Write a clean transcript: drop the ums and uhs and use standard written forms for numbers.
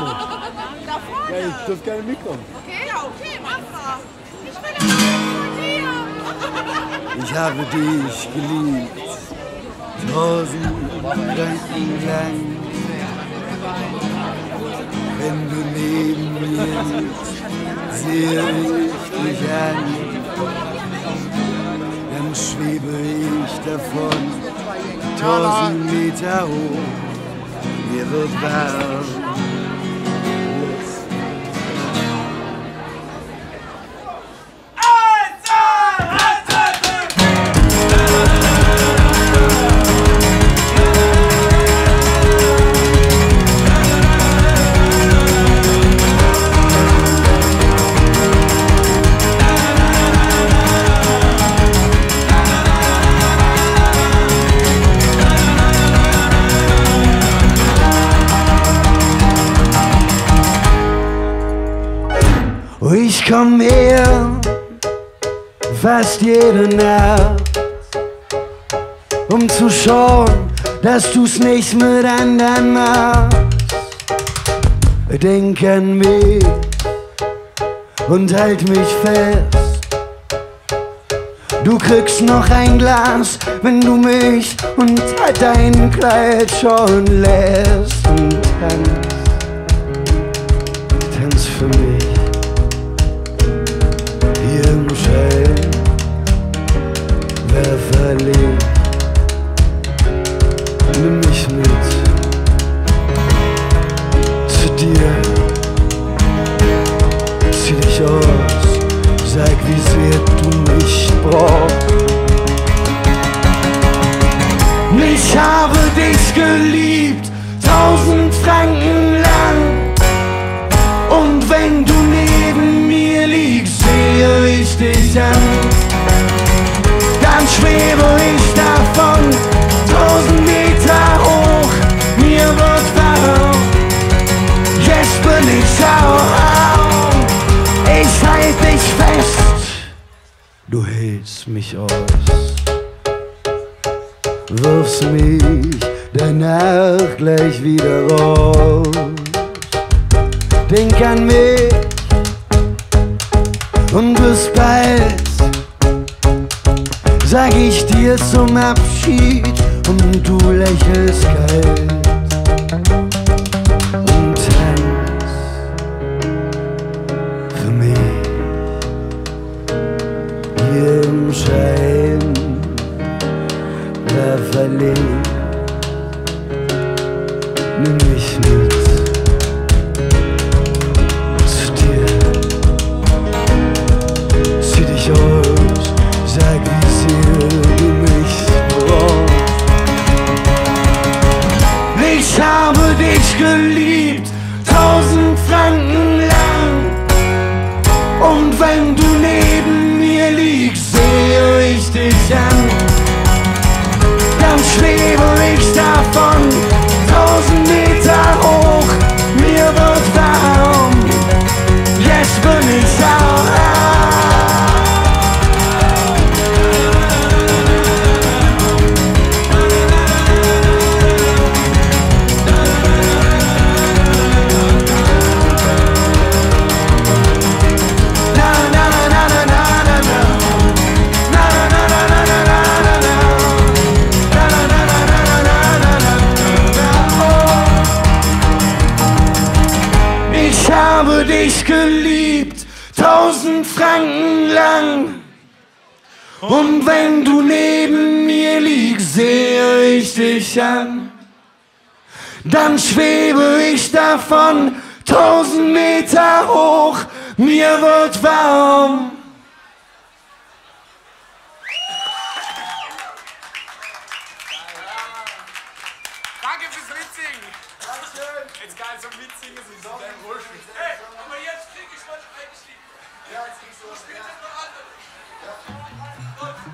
Da vorne. Ja, ich darf gerne mitkommen. Okay, ja, okay, mach mal. Ich will aber von dir. Ich habe dich geliebt, 1000 Gedanken lang. Wenn du neben mir sitzt, sehe ich dich an. Dann schwebe ich davon, 1000 Meter hoch, mir wird warm. Ich komm her, fast jede Nacht, um zu schauen, dass du's nicht mit anderen machst. Denk an mich und halt mich fest. Du kriegst noch ein Glas, wenn du mich unter dein Kleid schauen lässt. Und tanz für mich. Hier im Schein, wer verliebt, nimm mich mit zu dir. Zieh dich aus, sag wie sehr du mich brauchst. Ich habe dich geliebt, 1000 Franken lang. Und wenn du neben mir liegst, sehe ich dich an, dann schwebe ich davon, 1000 Meter hoch, mir wird warm, jetzt bin ich arm, ich halt dich fest, du hältst mich aus, wirfst mich danach gleich wieder raus, denk an mich und bis bald, sag ich dir zum Abschied und du lächelst kalt und tanzt für mich hier im Schein, wer verliebt, nimm mich mit. Sag, wie sehr du mich brauchst. Ich habe dich geliebt, 1000 Franken lang. Und wenn du neben mir liegst, sehe ich dich an. Dann schwebe ich davon, 1000 Meter hoch, mir wird warm. Jetzt bin ich arm. Ich habe dich geliebt, 1000 Franken lang. Und wenn du neben mir liegst, sehe ich dich an. Dann schwebe ich davon, 1000 Meter hoch, mir wird warm. Danke fürs Mitsingen. Dankeschön. Jetzt geil zum Mitsingen, so ist dein Bullshit. Hey, aber jetzt krieg ich was eigentlich. Ja, jetzt kriegst du was. Du spielst jetzt noch andere. Ja.